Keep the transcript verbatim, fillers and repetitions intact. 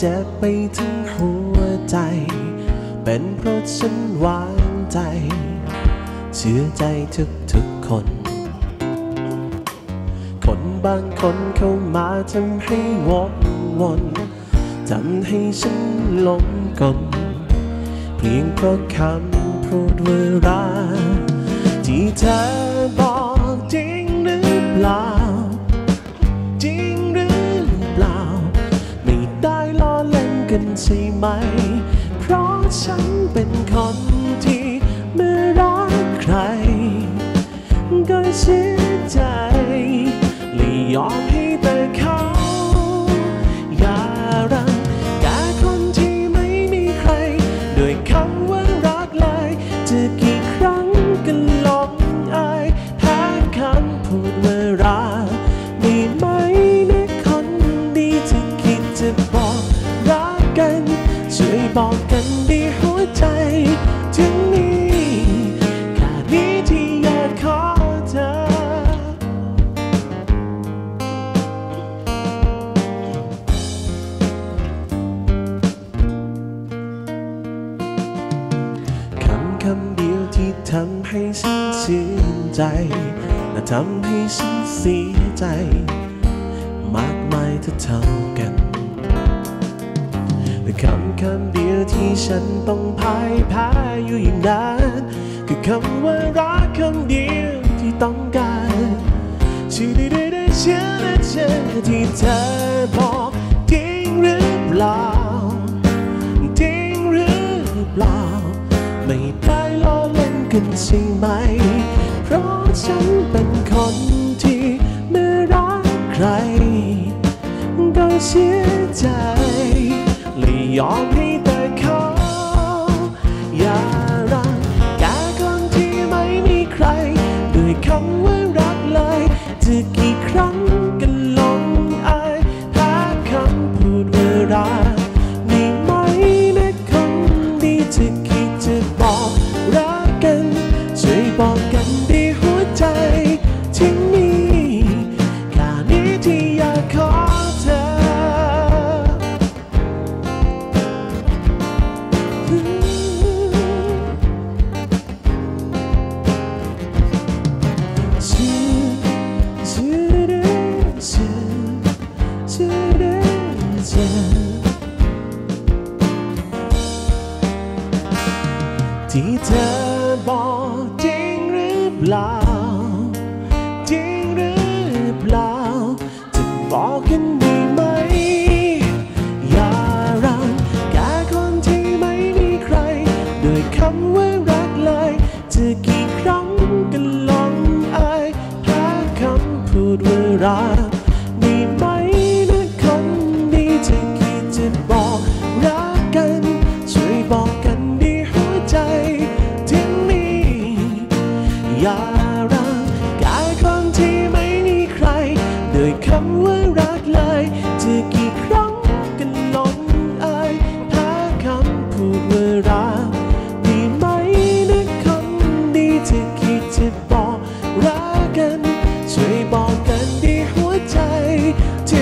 เจ็บไปทั้งหัวใจเป็นเพราะฉันวางใจเชื่อใจทุกๆคนคนบางคนเข้ามาทำให้วกวนทำให้ฉันหลงกลเพียงเพราะคำพูดว่ารักที่เธอบอกจริงหรือเปล่าจริงหรือเปล่าไม่ได้ล้อเล่นกันใช่ไหมเพราะฉันเป็นคนที่เมื่อรักใครก็เชื่อใจและยอมให้แต่เขาอย่ารังแกคนที่ไม่มีใครด้วยคำว่ารักเลยจะกี่ครั้งก็หลงอายแพ้คำพูดว่ารักมีไหมนะคนดีที่คิดจะบอกรักกันช่วยบอกกันดีหัวใจถึงนี้แค่นี้ที่อยากขอเธอคำคำเดียวที่ทำให้ฉันชื่นใจและทำให้ฉันเสียใจมากมายเท่ากันคำคำเดียวที่ฉันต้องพ่ายแพ้อยู่อย่างนั้นคือคำว่ารักคำเดียวที่ต้องการชื่อได้ได้ได้เชื่อและเชื่อที่เธอบอกจริงหรือเปล่าจริงหรือเปล่าไม่ได้ล้อเล่นกันใช่ไหมเพราะฉันเป็นคนที่เมื่อรักใครก็เชื่อใจและยอมให้แต่เขาอย่ารังแกคนที่ไม่มีใครด้วยคำว่ารักเลยจะกี่ครั้งกันหลงอายแพ้คำพูดว่ารักมีไหมนะคนดีที่คิดจะบอกรักกันช่วยบอกกันดีหัวใจที่มีแค่นี้ที่อยากขอเธอที่เธอบอกจริงหรือเปล่าจริงหรือเปล่าจะบอกกันดีไหมอย่ารังแกคนที่ไม่มีใครด้วยคำว่ารักเลยจะกี่ครั้งกันหลงอายแพ้คำพูดว่ารักมีไหมนะคนดีที่คิดจะบอกรักกันช่วยบอกกันดีหัวใจที่มีอย่ารังแกคนที่ไม่มีใครด้วยคำว่ารักเลยจะกี่ครั้งกันหลงอายแพ้คำพูดว่ารักมีไหมนะคนดีที่คิดจะบอกรักกันช่วยบอกกันดีหัวใจที่